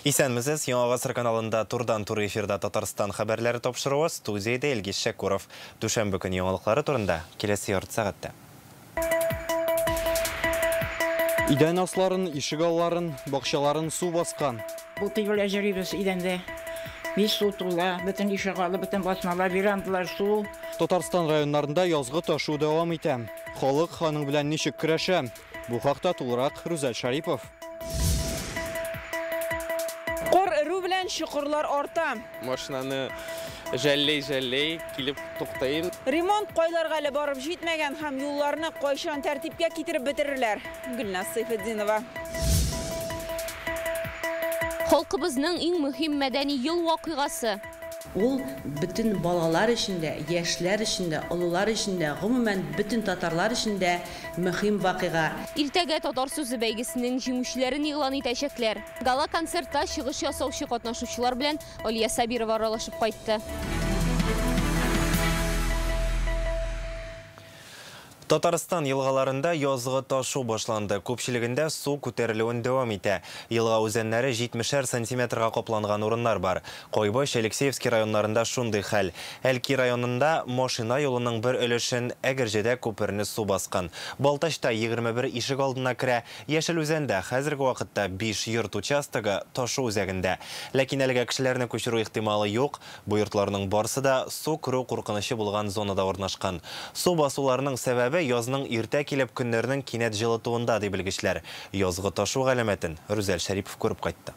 Исәнмесез, Яңа Гасыр каналында турдан-тур эфирда Татарстан хәбәрләре тапшыруы, студиядә Илгиз Шәкуров. Дүшәмбе көне яңалыклары турында келесі ярты сәгатьтә. Идән асларын, ишек алларын, бакчаларын су баскан. Бу тыйбылә җырыбыз идәндә. Мис су тула, бөтен ишек алды, бөтен басмалар, верандалар су. Татарстан районнарында язгы ташу дәвам итә. Халык ханың белән ничек көрәшә? Бу хакта тулырак Рүзәл Шарипов. Кор өрү белән чукырлар арта. Машинаны жәллей килеп туктайым. Ремонт кайларга әле барып җитмәгән һәм юлларны кайчан тәртипкә китереп бетерерләр. Гөлназ Сайфетдинова. Халкыбызның иң мөһим мәдәни ел вакыйгасы. Ул bütün балалар өчендә, яшьләр өчендә, олылар өчендә, гомумән bütün татарлар өчендә мөһим вакыйга. Иртәгә Татар сүзе бәйгесенең җиңүчеләрен игълан итәчәкләр. Гала концертта чыгыш ясаучы катнашучылар белән Алия Сабирова аралашып кайтты. Татарстан елгаларында язгы ташу башланды. Күпчелегендә су күтәрелүен дәвам итә. Елга үзәннәре 70 сантиметрга капланган урыннар бар. Койбаш, Алексеевский районнарында шундый хәл. Әлки районында машина юлының бер өлешен Әгерҗедә күперне су баскан. Балтачта 21 ишек алдына керә. Яшел үзәндә хәзерге вакытта 5 йорт участогы ташу үзәгендә. Ләкин әлегә кешеләрне күчерү ихтималы юк. Бу йортларның барысы да су керү куркынычы булган зонада урнашкан. Су басуларның сәбәбе язның иртә килеп көннәрнең кинәт җылытуында дип белгечләр. Язгы ташу галәмәтен Рүзәл Шәрипов күреп кайтты.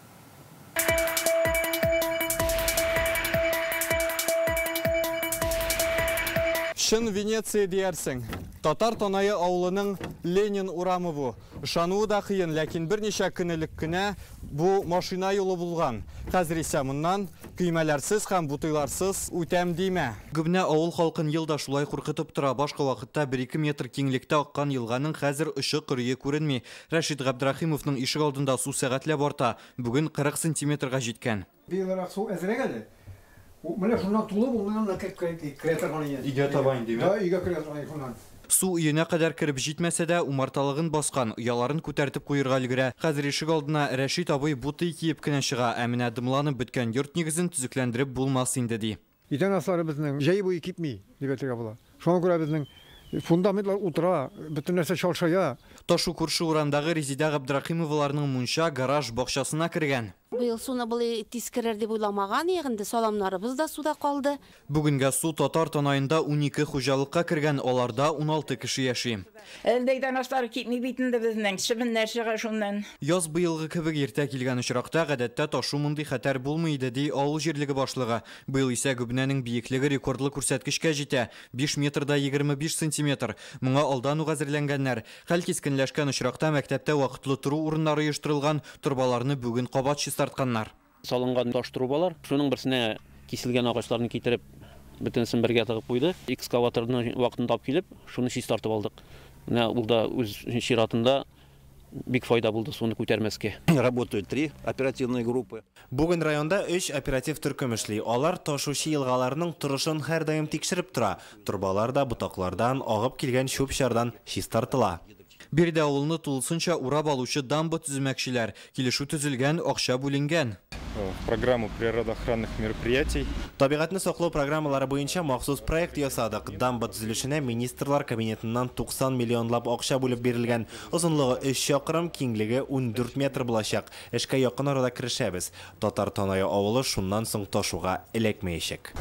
Шын Венеция диярсең. Татар Танайы авылының Ленин урамы бу. Ышануы да кыен, ләкин берничә көнлек кенә бу машина юлы булган. Хәзер исә моннан көймәләрсез һәм бутыйларсыз үтәм димә. Гүбнә авыл халкын елда шулай куркытып тора. Башка вакытта 1-2 метр киңлектә аккан елганың хәзер очы-кырые күренми. Рәшит Габдрахимовның ишек алдында су сәгатьләп арта. Бүген 40 сантиметрга җиткән. Быелрак су әзрәк әле. Менә шуннан тулы булганнан креатор гына. Игә табайын диме? Да, игә креатор гына. Су өенә кадәр кереп җитмәсә дә, умарталыгын баскан, ояларын күтәртеп куерга өлгерә. Хәзер ишек алдына Рәшит абый буты киеп кенә чыга, ә менә дымланып беткән йорт нигезен төзекләндереп булмас инде ди. Идән аслары безнең җәй буе кипми, дип әйтергә була. Шуңа күрә безнең фундаментлар утыра, бөтен нәрсә шалшая. Ташу күрше урандагы Резида Габдрахимовларның мунча гараж бакчасына кергән. Быел суны булы тискерер дип уйламаган, ягында саламнарыбыз да суда калды. Бүгенгә су Татар Танайында 12 хуҗалыкка кергән, аларда 16 кеше яши. Әлдәйдән аслар китми битендә безнең чыбыннар чыга шуннан. Яз быелгы кебек иртә килгән очракта гадәттә ташу мондый хәтәр булмый иде ди авыл җирлеге башлыгы. Быел исә гүбнәнең биеклеге рекордлы күрсәткечкә җитә. 5 метрда 25 сантиметр. Моңа алдан ук әзерләнгәннәр. Хәл кискенләшкән очракта мәктәптә вакытлы туру урыннары оештырылган, турбаларны бүген кабат чистартканнар. Салынган таш трубалар, шуның берсенә киселгән агачларны китереп, бөтенсен бергә тыгып куйды. Экскаваторны вакытында алып килеп, шуны чистартып алдык. Менә ул да үз чиратында бик файда булды суны күтәрмәскә. Работают 3 оперативные группы. Бүген районда 3 оператив төркем эшли. Алар ташучы елгаларның торышын һәр даим тикшереп тора. Турбалар да бутаклардан, агып килгән чүп-чардан чистартыла. Биредә авылны тулысынча урап алучы дамба төзүмәкчеләр, килешү төзелгән, акча бүленгән. Программу природоохранных мероприятий. Табигатьне саклау программалары буенча махсус проект ясадык. Дамба төзелешенә министрлар кабинетыннан 90 миллионлап акча бүлеп бирелгән. Озынлыгы 3 чакрым, киңлеге 14 метр булачак. Эшкә якын арада керешәбез. Татар Танайы авылы шуннан соң ташуга эләкмәячәк.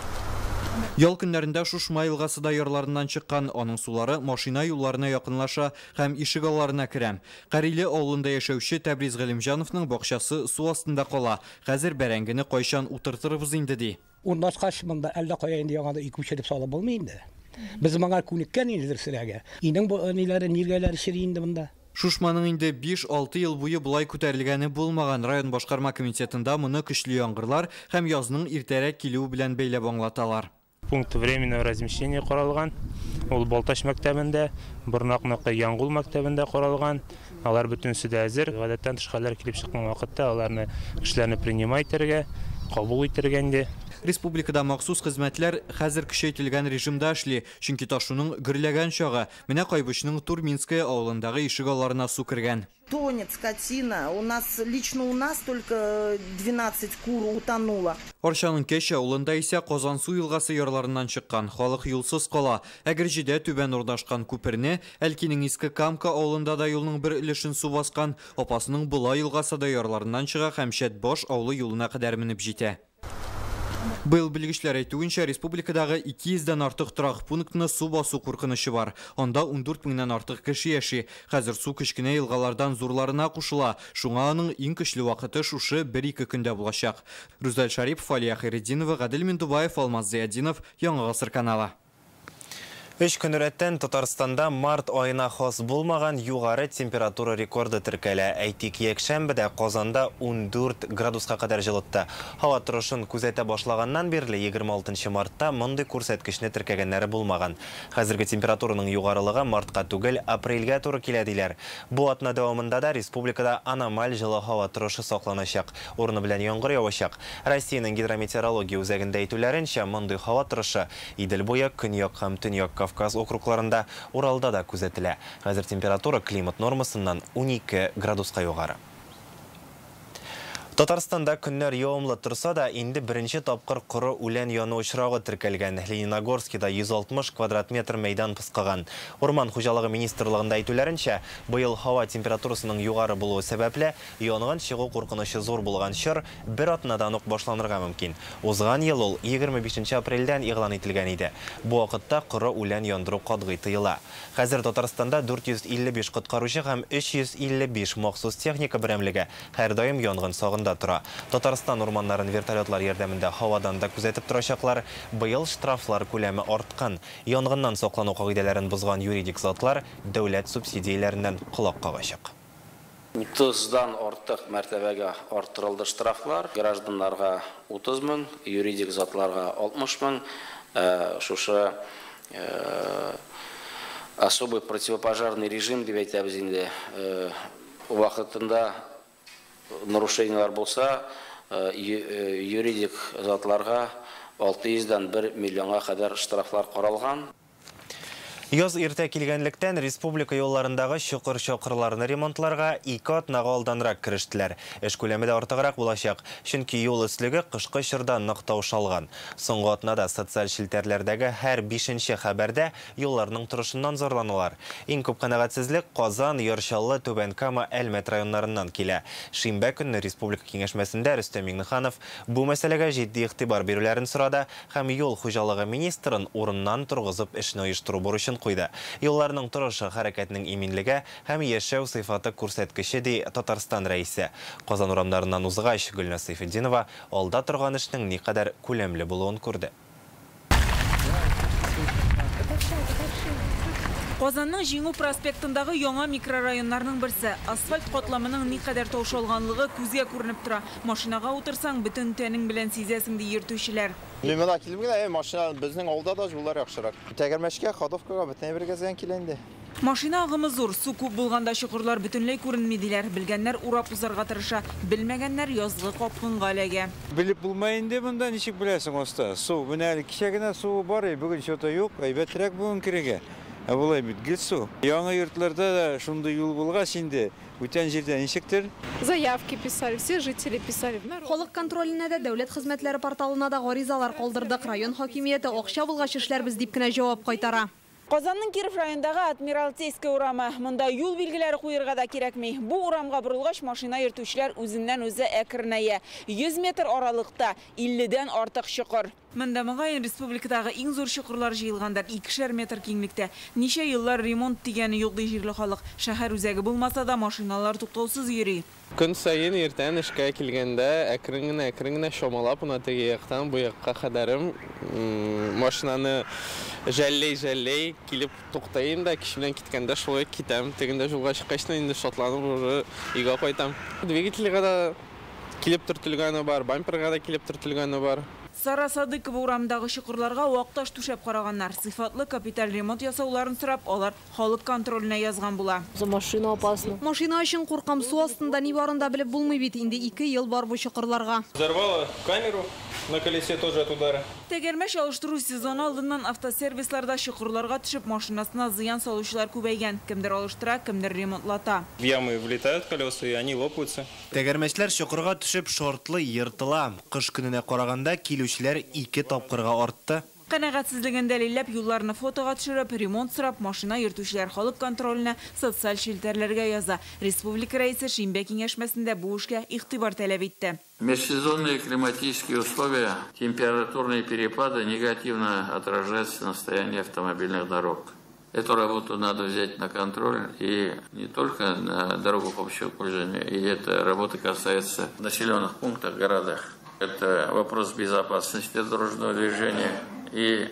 Ял көннәрендә Шушма елгасы да ярларыннан чыккан, аның сулары машина юлларына якынлаша һәм ишек алларына керә. Кариле авылында яшәүче Тәбриз Галимҗановның бакчасы су астында кала. Хәзер бәрәңгене кайчан утыртырбыз инде ди. Урнашкач монда әллә кая инде яңада ик үчелеп салып булмый инде. Без моңа күнеккән инде сирәгә. Инең бу ниләре ниргәләр шири инде монда. Шушманың инде 5-6 ел буе булай күтәрелгәне булмаган. Район башкарма комитетында моны көчле яңгырлар һәм язның иртәрәк килүе белән бәйләп аңлаталар. Пункт временного размещения каралган. Ул Балташ мәктәбендә, Борнакныкы Яңгул мәктәбендә каралган. Алар бөтенсе дә әзер. Гадәттән тыш хәлләр килеп чыккан вакытта аларны кешеләрне принимать итәргә, кабул итәргә инде. республикада махсус хезмәтләр хәзер көчәйтелгән режимда эшли, чөнки ташуның гөрләгән чагы менә Кайбышның Турминская авылындагы ишегалларына су кергән. Тонет скотина. Лично у нас только 12 кур утонуло. Арчаның Кәч авылында исә Казансу елгасы ярларыннан чыккан. Халык юлсыз кала. Әгәр җидә түбән урнашкан күперне, Әлкинең иске Камка авылында да юлның бер өлешен су баскан. Апасының Була елгасы да ярларыннан чыга һәм Шәтбаш авылы юлына кадәр менеп җитә. Быел белгечләр әйтүенчә, республикадагы 200-дән артык торак пунктны су басу куркынычы бар. Анда 14 меңнән артык кеше яши. Хәзер су кечкенә елгалардан зурларына кушыла. Шуңа аның иң көчле вакыты шушы 1-2 көндә булачак. Рүзәл Шарипов, Алия Хәйретдинова, Гадел Миндубаев, Алмаз Зиядинов, Яңа Гасыр каналы. 3 көн рәттән Татарстанда март айына хас булмаган югары температура рекорды теркәлә. Әйтик, якшәмбедә Казанда 14 градуска кадәр җылытты. Һава торышын күзәтә башлаганнан бирле 26 мартта мондый күрсәткечне теркәгәннәре булмаган. Хәзерге температураның югарылыгы мартка түгел, апрельгә туры килә диләр. Бу атна дәвамында да республикада аномаль җылы һава торышы сакланачак. Урыны белән яңгыр явачак. Россиянең гидрометеорология үзәгендә әйтүләренчә, мондый һава торышы Идел буе, Көньяк һәм Төньяк Кавказ округларында, Уралда да күзәтелә. Хәзер температура климат нормасыннан 12 градуска югары. Татарстанда көннәр явымлы торса да, инде беренче тапкыр коры үлән яну очрагы теркәлгән. Лениногорскида 160 квадрат метр мәйдан пыскаган. Орман хуҗалыгы министрлыгында әйтүләренчә, быел һава температурасының югары булуы сәбәпле, янгын чыгу куркынычы зур булган чор бер атнадан ук башланырга мөмкин. Узган ел ул 25 апрельдән игълан ителгән иде. Бу вакытта коры үлән яндыру катгый тыела. Хәзер Татарстанда 455 коткаручы һәм 355 махсус техника берәмлеге һәр даим янгын сагында тора. Татарстан урманнарын вертолетлар ярдәмендә һавадан да күзәтеп торачаклар. Быел штрафлар күләме арткан. Янгыннан саклану кагыйдәләрен бозган юридик затлар дәүләт субсидияләреннән колак кагачак. 30-дан артык мәртәбәгә арттырылды штрафлар. Гражданнарга 30 мең, юридик затларга 60 мең. Шушы особый противопожарный режим дип әйтәбез инде. Вакытында нарушениялар булса, юридик затларга 600-дан 1 миллионга кадәр штрафлар каралган. Яз иртә килгәнлектән республика юлларындагы чокыр-чокырларны ремонтларга 2 атнага алданрак керештеләр. Эш күләме дә артыграк булачак, чөнки юл өслеге кышкы чорда нык таушалган. Соңгы атнада социаль челтәрләрдәге һәр 5нче хәбәрдә юлларның торышыннан зарланулар. Иң күп канәгатьсезлек Казан, Яршаллы, Түбән Кама, Әлмәт районнарыннан килә. Шимбә көнне республика киңәшмәсендә Рөстәм Миңнеханов бу мәсьәләгә җитди игътибар бирүләрен сорады һәм юл хуҗалыгы министрын урыннан торгызып эшне оештыру бурычын куйды. Юлларның торышы хәрәкәтнең иминлеге һәм яшәү сыйфаты күрсәткече ди Татарстан рәисе. Казан урамнарыннан узгач Гөлнас Сайфетдинова алда торган эшнең никадәр күләмле булуын күрде. Казанның Җиңү проспектындагы яңа микрорайоннарның берсе. Асфальт катламының никадәр таушалганлыгы күзгә күренеп тора. Машинага утырсаң, бөтен тәнең белән сизәсең ди йөртүчеләр. Лимонада килмәгән, машина безнең авылда да юллар яхшырак. Тәгәрмәчкә, Ходовкага бөтен бергә зыян килә инде. Машина агымы зур, су күп булганда чокырлар бөтенләй күренми диләр. Белгәннәр урап узарга тырыша, белмәгәннәр язгы капкынга эләгә. Белеп булмай инде монда, ничек беләсең оста? Су, менә кичә генә су бар, бүген чота юк, әйбәтрәк бүген кирәгә. Булай бит гел су. Яңа йортларда да шундый юл булгач инде. Үтән җирдә ничектер? Заявки писали, все жители писали. Халык контролена да дәүләт хезмәтләре порталына да гаризалар калдырдык. Район хакимияте акча булгач эшләрбез дип кенә җавап кайтара. Казанның Киров районындагы Адмиралтейский урамы. Монда юл билгеләре куярга да кирәкми. Бу урамга бурылгач машина йөртүчеләр үзеннән-үзе әкренәя. 100 метр аралыкта 50-дән артык чокыр. Монда мөгаен республикадагы иң зур чокырлар җыелгандар 2 метр киңлектә. Ничә еллар ремонт дигәне юк ди җирле халык. Шәһәр үзәге булмаса да машиналар туктаусыз йөри. Көн сайын иртән эшкә килгәндә әкрен-генә шомалап аны теге яктан бу якка кадәрем машинаны жәлләй килеп туктайм да кич белән киткәндә шулай китәм. Тегендә юлга чыккач инде шатланып өйгә кайтам. Двигательгә дә килеп төртелгәне бар, бамперга да килеп төртелгәне бар. Сара Садыкова урамдагы чокырларга вакташ түшәп караганнар. Сыйфатлы капиталь ремонт ясауларын сорап, алар халык контроліне язган була. Машина опасна. Машина өчен куркам, су астында ни барында белеп булмый бит. Инде 2 ел бар бу чокырларга. Взорвала камеру на колесе тоже от удара. Тегермеш алыштыру сезоны алдыннан автосервисларда чокырларга төшеп машинасына зыян салучылар күбәйгән. Кемдер алыштыра, кемдер ремонтлата. В ямы влетают колеса и они лопаются. Тегермешләр чокырга төшеп шортлы йыртыла. Кыш көненә караганда килүчеләр 2 тапкырга артты. Канагатсызлыгын дәлилләп, юлларны фотога төшереп, ремонт сорап, машина йөртүчеләр халык контроліне социаль шелтерләргә яза. Республика рәисе Шимбә киңәшмәсендә бу эшкә игътибар таләп итте. Межсезонные климатические условия, температурные перепады негативно отражаются на состоянии автомобильных дорог. Эту работу надо взять на контроль и не только на дорогах общего пользования, и эта работа касается населенных пунктов, городах. Это вопрос безопасности дорожного движения и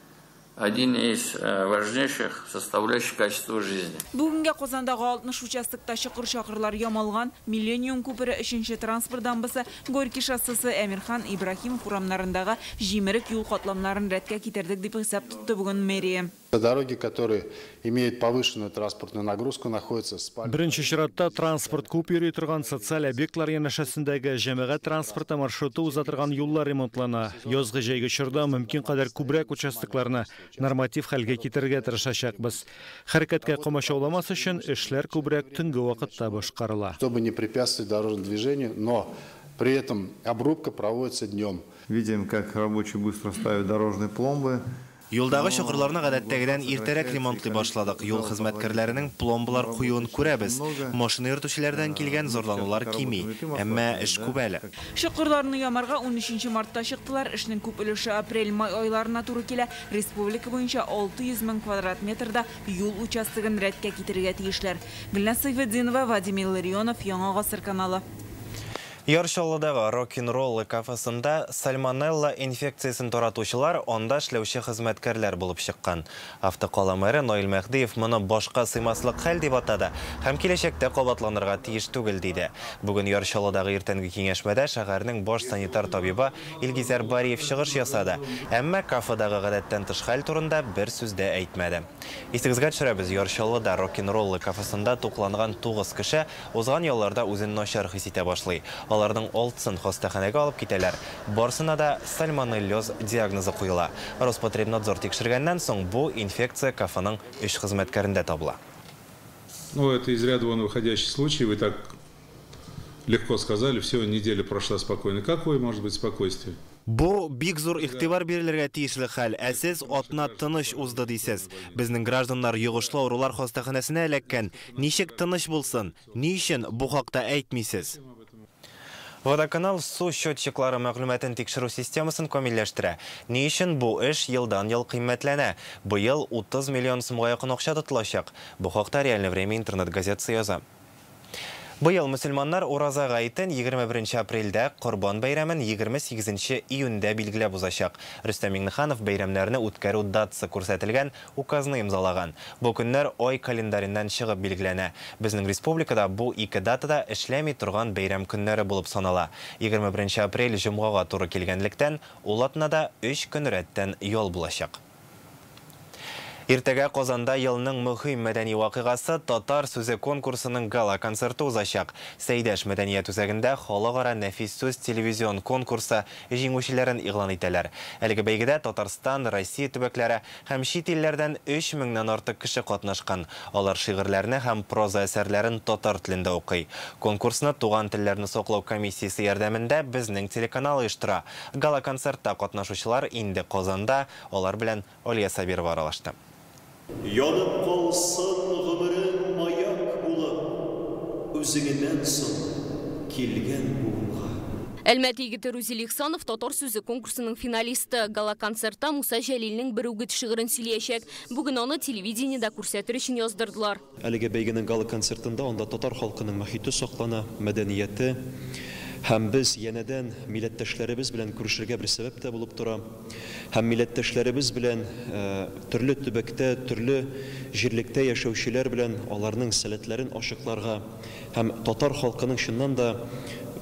один из важнейших составляющих качества жизни. Бүгінге Қозандагы 60 участокта чокыр-чакырлар ямалган, Миллениум күпере 3-нче транспорт дамбасы, Горький шоссесі, Әмирхан Ибрахимов урамнарындагы җимерек юл катламнарын рәткә китердек дип хисап тутты бүген мэрия. Дороги, которые имеют повышенную транспортную нагрузку, находятся в спальне. Беренче чиратта транспорт күп йөри торган социаль объектлар янәшәсендәге җәмәгать транспорты маршруты узатырган юллар ремонтлана. Язгы җәйге чорда мөмкин кадәр күбрәк участокларны норматив хәлгә китергә тырышачакбыз. Хәрәкәткә комачауламас өчен эшләр күбрәк төнге вакытта башкарыла. Чтобы не препятствовать дорожному движению, но при этом обрубка проводится днем. Видим, как рабочие быстро ставят дорожные пломбы. Юлдагы чокырларны гадәттәгедән иртәрәк ремонтлый башладык. Юл хезмәткәрләренең пломбалар куюын күрәбез. Машина йөртүчеләрдән килгән зарланулар кими, әмма эш күп әле. Чокырларны ямарга 13 мартта чыктылар. Эшнең күп өлеше апрель-май айларына туры килә. Республика буенча 600 мең квадрат метрда юл участогын рәткә китергә тиешләр. Гөлназ Сайфетдинова, Вадим Илларионов, Яңа Гасыр каналы. Яршалыдагы рок-н-ролл кафесында сальмонелла инфекциясын таратучылар онда эшләүче хезмәткәрләр булып чыккан. Автокала мэры Наил Мәхдиев моны башка сыймаслык хәл дип атады һәм киләчәктә кабатланырга тиеш түгел диде. Бүген Яршалыдагы иртәнге киңәшмәдә шәһәрнең баш санитар табибы Илгизәр Бариев чыгыш ясады. Әмма кафедагы гадәттән тыш хәл турында бер сүз дә әйтмәде. Истегезгә төшерәбез, Яршалыда рок-н-ролл кафесында тукланган 9 кеше узган елларда үзен начар хис итә башлый. Аларның 6-сын хастаханәгә алып китәләр. Барсына да сальмонеллез диагнозы куела. Роспотребнадзор тикшергәннән соң бу инфекция кафеның 3 хезмәткәрендә табыла. Ну, это из ряда вон выходящий случай. Вы так легко сказали, все, неделя прошла спокойно. Какое может быть спокойствие? Бу бик зур игътибар бирелергә тиешле хәл. Сез атна тыныч узды дисез. Безнең гражданнар йогышлы авырулар хастаханәсенә эләккән. Ничек тыныч булсын? Ни өчен бу хакта әйтмисез? Водоканал су счетчиклары мәгълүматын тикшерү системасын камилләштерә. Ни өчен бу эш елдан-ел кыйммәтләнә? Быел 30 миллион сумга якын акча тотылачак. Бу хакта Реальное время интернет-газетасы яза. Быел мөселманнар ураза гаитен 21 апрельдә, Корбан бәйрәмен 28 июньдә билгеләп узачак. Рөстәм Миңнеханов бәйрәмнәрне үткәрү датасы күрсәтелгән указны имзалаган. Бу көннәр ай календареннән чыгып билгеләнә. Безнең республикада бу 2 датада эшләми торган бәйрәм көннәре булып санала. 21 апрель җомгага туры килгәнлектән, ул атнада 3 көн рәттән ял булачак. Иртәгә Казанда елның мөһим мәдәни вакыйгасы Татар сүзе конкурсының гала концерты узачак. Сәйдәш мәдәният үзәгендә халыкара нәфис сүз телевизион конкурсы җиңүчеләрен игълан итәләр. Әлеге бәйгедә Татарстан, Россия төбәкләре һәм чит илләрдән 3 меңнән артык кеше катнашкан. Алар шигырьләрне һәм проза әсәрләрен татар телендә укый. Конкурсны Туган телләрне саклау комиссиясе ярдәмендә безнең телеканал оештыра. Гала концертта катнашучылар инде Казанда, алар белән Алия Сабирова аралашты. Янып калсын гомерең маяк булып, үзеңнән соң килгән буынга. Әлмәт егете Рузил Ихсанов татар сүзе конкурсының финалисты. Гала концертта Муса Җәлилнең бер үгет шигырын сөйләячәк. Бүген аны телевидениедә күрсәтер өчен яздырдылар. Әлеге бәйгенең гала концертында анда татар халкының мәхите саклана, мәдәнияте һәм без янәдән милләттәшләребез белән күрешергә бер сәбәп тә булып тора. Һәм милләттәшләребез белән төрле төбәктә, төрле җирлектә яшәүчеләр белән аларның сәләтләрен ашыкларга һәм татар халкының шуннан да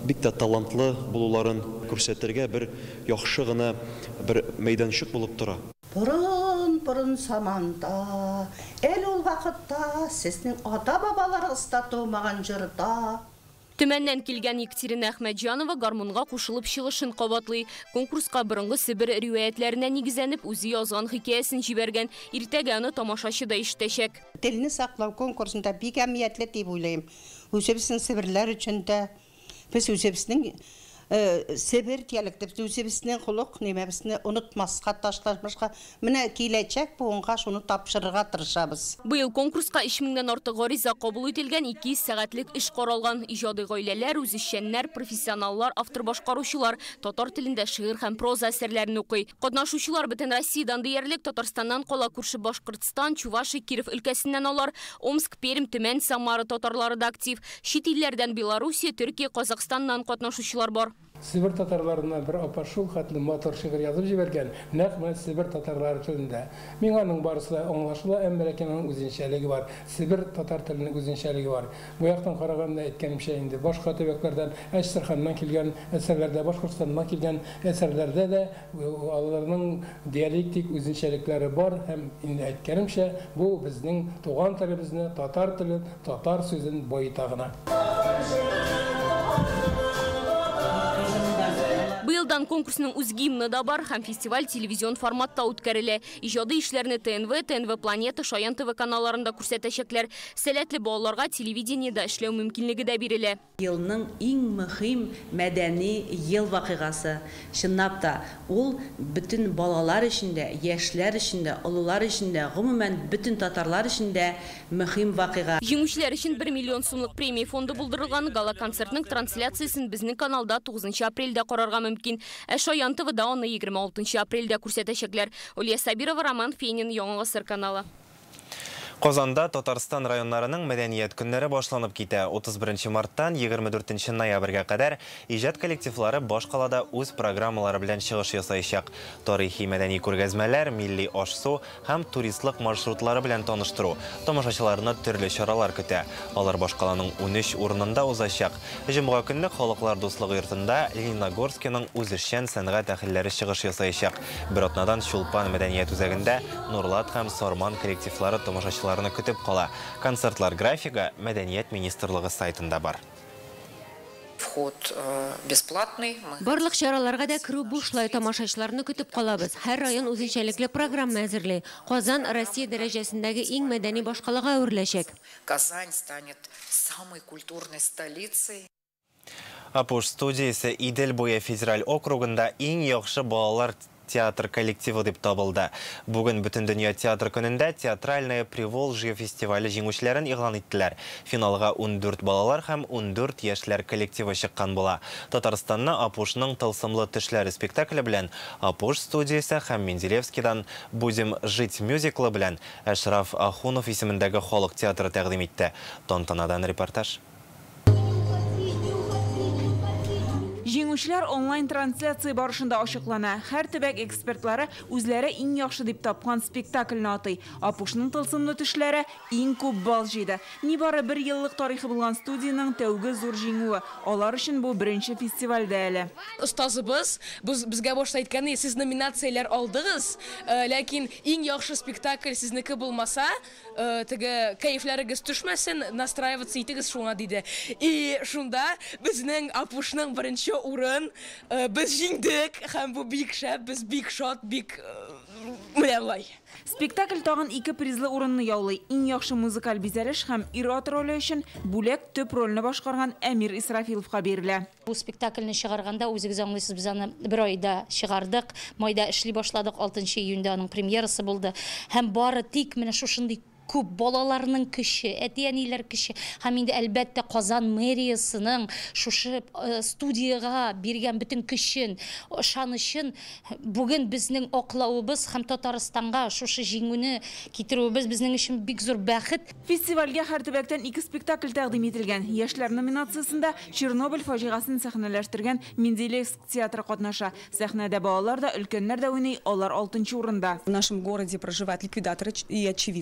бик тә талантлы булуларын күрсәтергә бер яхшы гына бер мәйданчык булып тора. Бұрын саманда, әл ул вақытта, сезнең ата-бабаларыгыз да тумаган җырда. Төмәннән килгән Екатерина Әхмәтҗанова гармунга кушылып чыгышын кабатлый. Конкурска борынгы Себер риwаятләренә нигезләнеп үзе язган хикәясен җибәргән. Иртәгә аны тамашачы да ишетәчәк. Телне саклау конкурсында бик әһәмиятле дип уйлыйм. Үзебезнең себерләр өчен дә, без үзебезнең Себер диалектı, үзебезнең холык немәбезне онытмаска, ташлашмашка, менә киләчәк буынга шуны тапшырырга тырышабыз. Быел конкурска 3000-дән артык гариза кабул ителгән, 200 сәгатьлек эш каралган. Иҗади гаиләләр, үзешчәннәр, профессионаллар, автор башкаручылар татар телендә шигырь һәм проза әсәрләрен укый. Катнашучылар бөтен Россиядән диярлек, Татарстаннан кала күрше Башкортстан, Чувашия, Киров өлкәсеннән алар, Омск, Пермь, Төмән, Самара татарлары да актив. Чит илләрдән Белоруссия, Төркия, Казакъстаннан катнашучылар бар. Себер татарларына бер апашул хәтле мотор шигырь язып җибәргән. Нәкъ Себер татарлары телендә. Мин аның барысы аңлашыла, әмма ләкин үзенчәлеге бар. Себер татар теленең үзенчәлеге бар. Бу яктан караганда әйткәнемчә инде башка төбәкләрдән, Әчтерханнан килгән әсәрләрдә, Башкортстаннан килгән әсәрләрдә дә аларның диалектик үзенчәлекләре бар һәм инде әйткәнемчә бу безнең туган телебезне, татар телен, татар сүзен байыта гына. Быелдан конкурсның үз гимны да бар, һәм фестиваль телевизион форматта үткәрелә. Иҗади эшләрне ТНВ Планета, Шаян ТВ каналларында күрсәтәчәкләр. Сәләтле балаларга телевидениедә эшләү мөмкинлеге дә бирелә. Елның иң мөһим мәдәни ел вакыйгасы. Чынлап та ул бөтен балалар өчен дә, яшьләр өчен дә, олылар өчен дә, гомумән бөтен татарлар өчен дә мөһим вакыйга. Җиңүчеләр өчен 1 миллион сумлык премия фонды булдырылган. Гала-концертның трансляциясын безнең каналда 9 апрельдә карарга мөмкин. Шаян ТВ-да аны 26 апрельдә күрсәтәчәкләр. Улия Сабирова, Роман Фейнин, Яңа Гасыр каналы. Казанда Татарстан районнарының мәдәният көннәре башланып китә. 31 марттан 24 ноябрьгә кадәр иҗат коллективлары баш калада үз программалары белән чыгыш ясаячак. Тарихи мәдәни күргәзмәләр, милли аш-су һәм туристлык маршрутлары белән таныштыру. Тамашачыларны төрле чаралар көтә. Алар баш каланың 13 урынында узачак. Җомга көнне Халыклар дуслыгы йортында Лениногорскиның үзешчән сәнгать әһелләре чыгыш ясаячак. Бер атнадан Чулпан мәдәният үзәгендә Нурлат һәм Сарман коллективлары тамашачылар көтеп кала. Концертлар графига Мәдәният министрлыгы сайтында бар. Вход бесплатный. Барлык чараларга да керү бушлай, тамашачыларны көтеп калабыз. Һәр район үзенчәлекле программа әзерли. Казан Россия дәрәҗәсендәге иң мәдәни башкалага әвереләчәк. Казань станет самой культурной столицей. Апуш студиясе Идел буе федераль округында иң яхшы балалар театр коллективы дип табылды. Бүген Бөтен дөнья театр көнендә театральное Приволжье фестивале җиңүчеләрен игълан иттеләр. Финалга 14 балалар һәм 14 яшьләр коллективы чыккан була. Татарстанны Апушның тылсымлы төшләре спектакле белән, Апуш студиясе һәм Менделевскийдан Будем жить мюзиклы белән Әшраф Ахунов исемендәге халык театры тәкъдим итте. Тантанадан репортаж. Җиңүчеләр онлайн трансляция барышында ачыклана. Һәр төбәк экспертлары үзләре иң яхшы дип тапкан спектакльне атый. Апушның тылсымлы төшләре иң күп балл җыйды. Нибары 1 еллык тарихы булган студияның тәүге зур җиңүе. Алар өчен бу беренче фестивальдә әле. Остазыбыз безгә башта әйткәне, сез номинацияләр алдыгыз, ләкин иң яхшы спектакль сезнеке булмаса, теге кайфларыгыз төшмәсен, настраиваться итегез шуңа диде. И шунда безнең Апушның беренче урын, без җиңдек һәм бу бик шәп, без бик шат, бик мөләлай. Спектакль тагын 2 призлы урынны яулый. Иң яхшы музыкаль бизәлеш һәм ир-ат роле өчен бүләк төп рольне башкарган Әмир Исрафиловка бирелә. Бу спектакльне чыгарганда үзегез аңлыйсыз, без аны 1 айда чыгардык. Майда эшли башладык, 6 июньдә аның премьерасы булды. Һәм бары тик менә шушындый күп балаларның көче, әти-әниләр көче, һәм инде әлбәттә Казан мэриясының шушы студияга биргән бөтен көчен, ышанычын бүген безнең аклавыбыз һәм Татарстанга шушы җиңүне китерүебез безнең өчен бик зур бәхет. Фестивальгә һәр төбәктән 2 спектакль тәкъдим ителгән. Яшьләр номинациясендә Чернобыль фаҗигасын сәхнәләштергән Менделеевск театры катнаша. Сәхнәдә балалар да, өлкәннәр дә уйный, алар 6нчы урында. В нашем городе проживают ликвидаторы и очевидцы.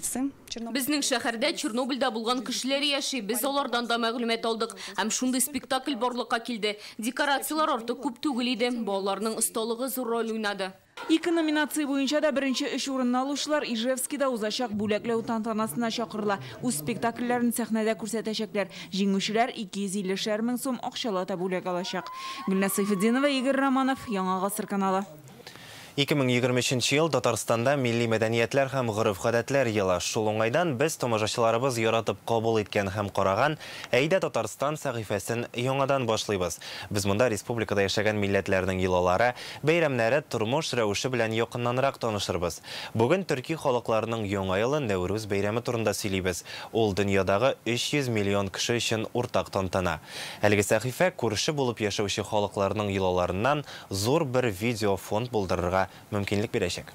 Безнең шәһәрдә Чернобыльдә булган кешеләр яши, без алардан да мәгълүмат алдык. Һәм шундый спектакль барлыкка килде. Декорациялар артык күп түгел иде. Балаларның осталыгы зур роль уйнады. Ике номинация буенча да беренче 3 урынны алучылар Ижевскида узачак бүләкләү тантанасына чакырыла. Үз спектакльләрен сәхнәдә күрсәтәчәкләр. Җиңүчеләр 250 мең сум акчалата бүләк алачак. Гөлназ Сайфетдинова, Игорь Романов, Яңа Гасыр каналы. 2023 ел Татарстанда милли мәдәниятләр һәм гореф-гадәтләр елы. Шул уңайдан без тамашачыларыбыз яратып кабул иткән һәм караган Әйдә Татарстан сәхифәсен яңадан башлыйбыз. Без монда республикада яшәгән милләтләрнең йолалары, бәйрәмнәре, тормыш рәвеше белән якыннанрак танышырбыз. Бүген төрки халыкларының яңа елы Нәүрүз бәйрәме турында сөйлибез. Ул дөньядагы 300 миллион кеше өчен уртак тантана. Әлеге сәхифә күрше булып яшәүче халыкларның йолаларыннан зур бер видеофонд булдырырга мөмкинлек бирәчәк.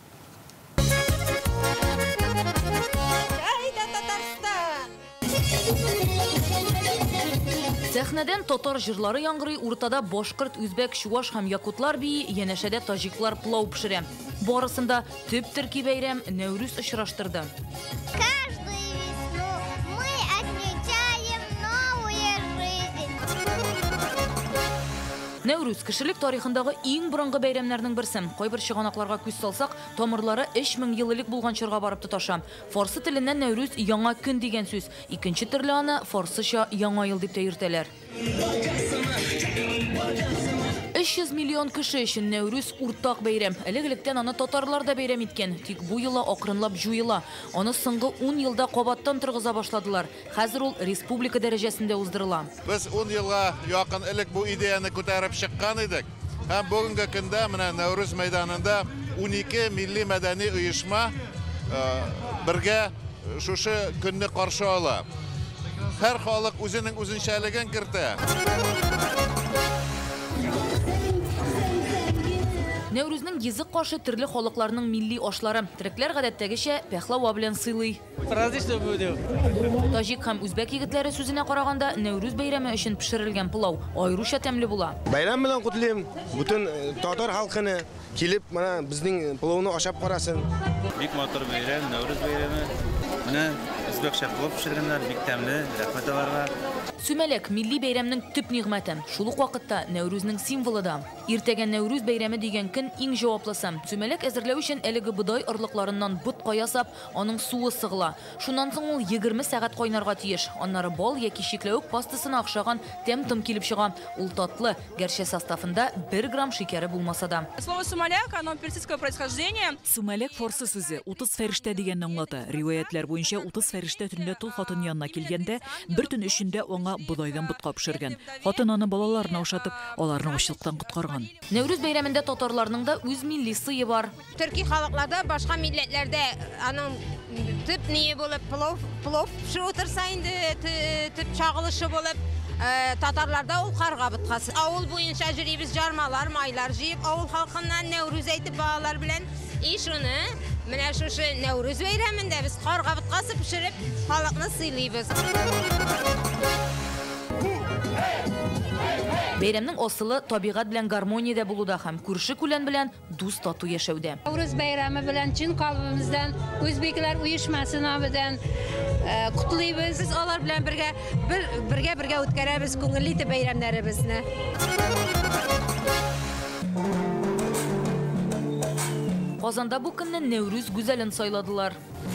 Сәхнәдән татар җырлары яңгырый, уртада башкорт, үзбәк, чуаш һәм якутлар бии, янәшәдә таҗиклар плау пешерә. Барысында төп төрки бәйрәм Нәүрүз очраштырды. Нәүрүз кешелек тарихындагы иң борынгы бәйрәмнәрнең берсе. Кайбер чыганакларга күз салсак, тамырлары 3000 ел элек булган чорга барып тоташа. Фарсы теленнән Нәүрүз яңа көн дигән сүз. Икенче төрле аны фарсыча яңа ел дип тә йөртәләр. 300 миллион кеше өчен Нәүрүз уртак бәйрәм. Элек-электән аны татарлар да бәйрәм иткән. Тик бу елы акрынлап җуела. Аны соңгы 10 елда кабаттан торгыза башладылар. Хәзер ул республика дәрәҗәсендә уздырыла. Без 10 елга якын элек бу идеяны күтәреп чыккан идек. Һәм бүгенге көндә менә Нәүрүз мәйданында 12 милли мәдәни оешма бергә шушы көнне каршы ала. Һәр халык үзенең үзенчәлеген кертә. Нәүрүзнең язык кашы төрле халыкларның милли ашлары. Төрекләр гадәттәгечә пәхлава белән сыйлый. Таҗик һәм үзбәк егетләре сүзенә караганда, Нәүрүз бәйрәме өчен пешерелгән пылау аеруча тәмле була. Бәйрәм белән кутлыйм. Бүтән татар халкыны килеп, менә безнең пылауны ашап карасын. Бик матур бәйрәм, Нәүрүз бәйрәме. Менә үзбәкчә пылау пешергәннәр, бик тәмле. Рәхмәт аларга. Сүмәлек милли бәйрәмнең төп нигъмәте. Шул ук вакытта Нәүрүзнең символы да. Иртәгә Нәүрүз бәйрәме дигән көн иң җаваплысы. Сүмәлек әзерләү өчен әлеге бодай орлыкларыннан бутка ясап, аның суы сыгыла. Шуннан соң ул 20 сәгать кайнарга тиеш. Аннары бал яки чикләвек пастасына охшаган тәм-том килеп чыга. Ул татлы, гәрчә составында 1 грамм шикәре булмаса да. Слово «сумаляк» оно персидского происхождения. Сүмәлек фарсы сүзе 30 фәрештә дигән аңлата. Риваятләр буенча 30 фәрештә төндә тол хатын янына килгәндә, бер төн эчендә аңа бодайдан бутка пешергән. Хатын аны балаларына ошатып, аларны ачлыктан коткарган. Нәүрүз бәйрәмендә татарларның да үз милли сые бар. Төрки халыкларда, башка милләтләрдә аның төп ние булып плов пешерү торса инде, төп чагылышы булып, татарларда ул карга буткасы. Авыл буенча җырыбыз жармалар, майлар җыеп, авыл халкыннан Нәүрүз әйтеп балалар белән ишуны менә шушы Нәүрүз бәйрәмендә без карга буткасы пешереп, халыкны сыйлыйбыз. Бәйрәмнең асылы табигать белән гармониядә булуда һәм күрше-күлән белән дус тату яшәүдә. Нәүрүз бәйрәме белән чын калбыбыздан, үзбекләр уешмасына белән кутлыйбыз. Без алар белән бергә үткәрәбез күңелле итеп бәйрәмнәребезне. Казанда бу көнне Нәүрүз гүзәлен сайладылар.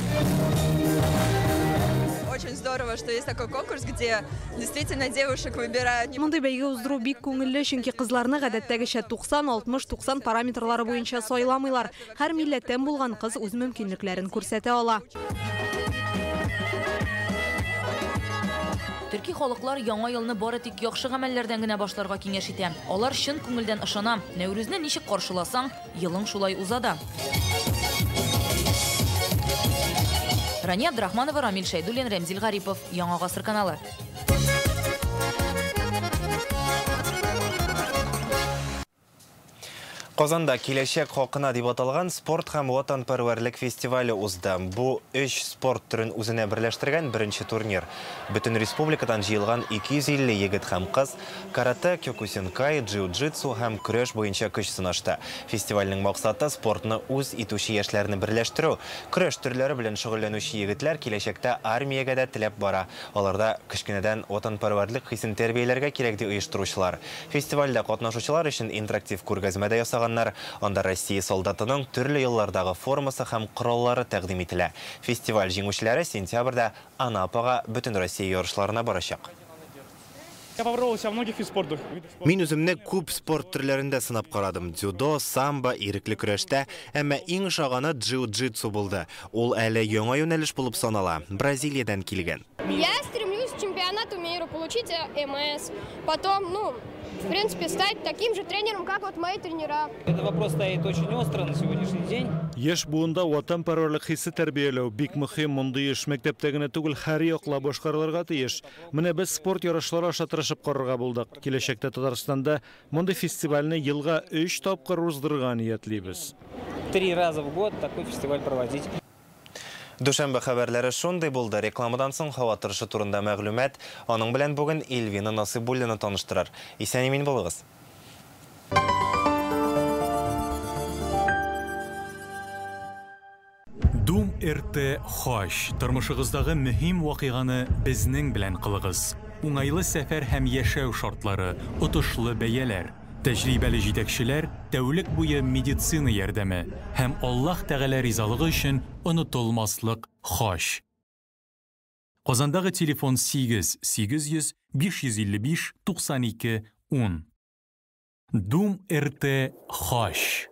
Очень здорово, что есть такой конкурс, где действительно девушек выбирают. Мондай бәйге уздыру бик күңелле, чөнки кызларны гадәттәгечә 90-60-90 параметрлары буенча сайламыйлар. Һәр милләттән булган кыз үз мөмкинлекләрен күрсәтә ала. Төрки халыклар яңа елны бары тик яхшы гамәлләрдән генә башларга киңәш итә. Алар чын күңелдән ышана. Нәүрүзне ничек каршыласаң, елың шулай узада. Рания Абдрахманова, Рамил Шайдуллин, Рәмзил Гарипов, Яңа Гасыр каналы. Казанда киләчәк хакына дип аталган спорт һәм ватанпәрвәрлек фестивале узды. Бу 3 спорт түрен үзенә берләштергән беренче турнир. Бөтен республикадан җыелган 250 егет һәм кыз карате, кёкусинкай, джиу-джитсу һәм көрәш буенча көч сынашты. Фестивальнең максаты спортны үз итүче яшьләрне берләштерү. Көрәш төрләре белән шөгыльләнүче егетләр киләчәктә армиягә дә теләп бара. Аларда кечкенәдән ватанпәрвәрлек хисен тәрбияләргә кирәк ди оештыручылар. Фестивальдә катнашучылар өчен интерактив күргәзмә дә ясаган. Анда Россия солдатының төрле еллардагы формасы һәм кораллары тәкъдим ителә. Фестиваль җиңүчеләре сентябрьдә Анапага бөтен Россия ярышларына барачак. Мин үземне күп спорт төрләрендә сынап карадым. Дзюдо, самбо, ирекле көрәштә, әмма иң шаганы джиу-джитсу булды. Ул әле яңа юнәлеш булып санала. Бразилиядан килгән. Я стремлюсь к чемпионату мира получить МС, потом, в принципе, стать таким же тренером, как вот мои тренера. Этот вопрос стоит очень остро на сегодняшний день. Яшь буында ватанпәрвәрлек хисе тәрбияләү бик мөһим. Мондый эш мәктәптә генә түгел, һәр яклап башкарылырга тиеш. Менә без спорт ярышлары аша тырышып карарга булдык. Киләчәктә Татарстанда мондый фестивальне елга 3 тапкыр уздырырга ниятлибез. 3 раза в год такой фестиваль проводить. Дүшәмбе хәбәрләре шундый булды. Рекламадан соң һава торышы турында мәгълүмат. Аның белән бүген Эльвина Насыйбуллина таныштырыр. Исән-имин булыгыз. Дум РТ Хаш. Тормышыгыздагы мөһим вакыйганы безнең белән кылыгыз. Уңайлы сәфәр һәм яшәү шартлары, отышлы бәяләр. Тәҗрибәле җитәкчеләр, тәүлек буе медицина ярдәме һәм Аллаһ Тәгалә ризалыгы өчен онытылмаслык Хаш. Казандагы телефон 8 800 555 92 10. Дум РТ Хаш.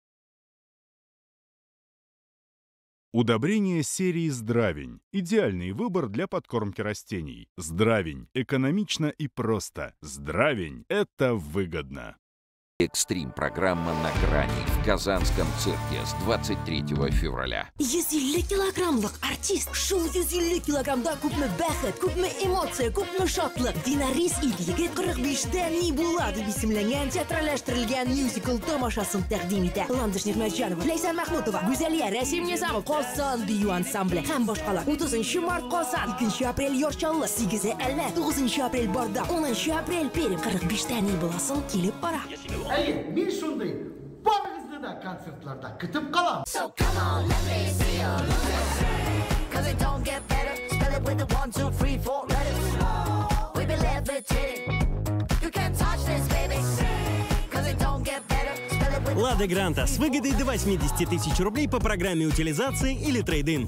Удобрение серии «Здравень». Идеальный выбор для подкормки растений. «Здравень» – экономично и просто. «Здравень» – это выгодно. Экстрим-программа «На грани» в Казанском цирке с 23 февраля. 150 килограммлык артист. Шул 150 килограммда күпме бәхет, күпме эмоция, күпме шатлык. Динарис ил-егет 45-дә ни була дип исемләнгән театральләштерелгән мюзикл тамашасын тәкъдим итә. Ландыш Нигъмәтҗанова, Ләйсән Мәхмүтова, Гүзәлия, Рәсим Низамов, Казан бию ансамбле һәм башкалар. 30 март Казан, 2 апрель Йорчаллы, 8 Әллә, 9 апрель Барда, 10 апрель Пермь. 45-дә ни буласын килеп бара. Әйе, мен шундай барыңызды да концертларда күтіп қалам. So come on, let me see you lose it. Cause it don't get better. Spell it with the 1, 2, 3, 4 letters. We be levitating. You can't touch this, baby. Cause it don't get better. Spell it with Лада Гранта с выгодой до 80 тысяч рублей по программе утилизации или трейд-ин.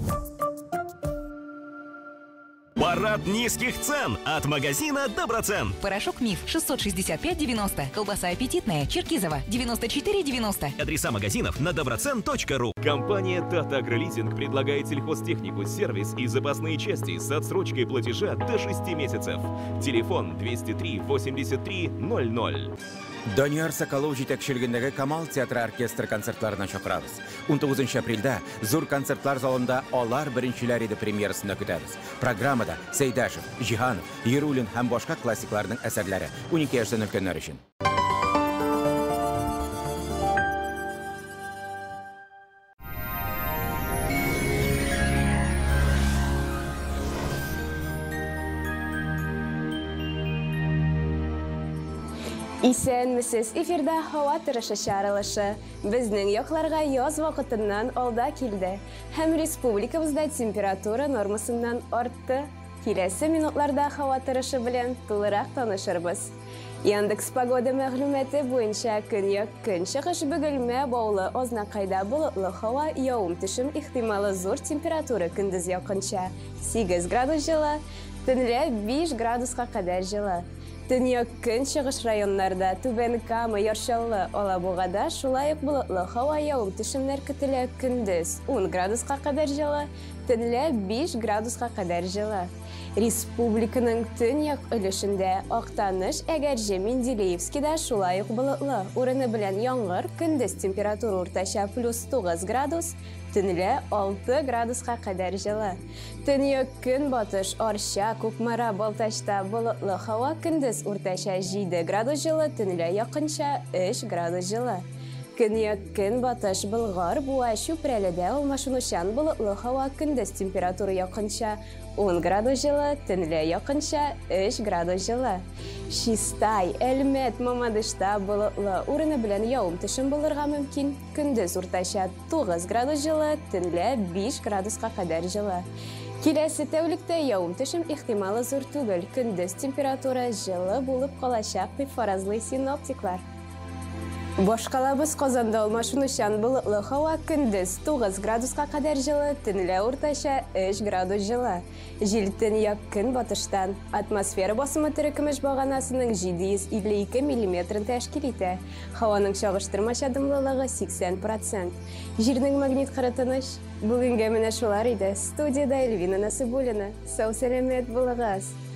Парад низких цен от магазина Доброцен. Порошок Миф 665,90. Колбаса аппетитная Черкизово 94,90. Адреса магазинов на доброцен.ру. Компания Tata Агролизинг предлагает сельхозтехнику, сервис и запасные части с отсрочкой платежа до 6 месяцев. Телефон 203 83 00. Данияр Соколов җитәкчелегендәге Камал театры оркестры концертларына чакырабыз. 19 апрельдә зур концертлар залында алар беренчеләр иде премьерасында көтәбез. Программада Сәйдәшев, Җиһанов, Ерулин һәм башка классикларның әсәрләре 12 яшьтән өлкәннәр өчен. Исәнмесез, эфирда һава торышы чаралышы. Безнең якларга яз вакытыннан алда килде. Һәм республикабызда температура нормасыннан артты. Киләсе минутларда һава торышы белән тулырак танышырбыз. Яндекс погода мәгълүматы буенча көньяк көнчыгыш бөгелмә баулы азнакайда болытлы һава, явым-төшем ихтималы зур температура көндез якынча 8 градус җылы, төнлә 5 градуска кадәр җылы. Төньяк көнчыгыш районнарда Түбән Кама, Яршаллы, Алабугада шулай ук болытлы һава, явым-төшемнәр көтелә көндез 10 градуска кадәр җылы, төнлә 5 градуска кадәр җылы. Республиканың төньяк өлешендә Актаныш, Әгәрҗе, Менделеевскида шулай ук болытлы. Урыны белән яңгыр, көндез температура уртача +9 градус, төнлә 6 градуска кадәр җылы. Төньяк көнбатыш Арча, Кукмара, Балтачта болытлы һава, көндез уртача 7 градус җылы, төнлә якынча 3 градус җылы. Көньяк-көн батыш Болгар буа чүпрәледә алмашынучан болытлы һава көндез температура якынча 10 градус жылы, төнлә якынча 3 градус жылы. Чистай, Әлмәт, Мамадышта болытлы урыны белән явым-төшем булырга мөмкин. Көндез уртача 9 градус жылы, төнлә 5 градуска кадәр жылы. Киләсе тәүлектә явым-төшем ихтималы зур түгел. Көндез температура жылы булып калачак дип фаразлый синоптиклар. Башкалабыз Казанда алмашынучан болытлы һава көндез 9 градуска кадәр жылы, төнлә уртача 3 градус жылы. Җил төньяк-көн батыштан. Атмосфера басымы төркемеш баганасының 752 мм тәшкил итә. Һаваның чагыштырмача дымлылыгы 80%. Җирнең магнит кырытыныш. Бүгенгә менә шулар иде. Студияда Эльвина Насыбуллина. Сау сәламәт булыгыз.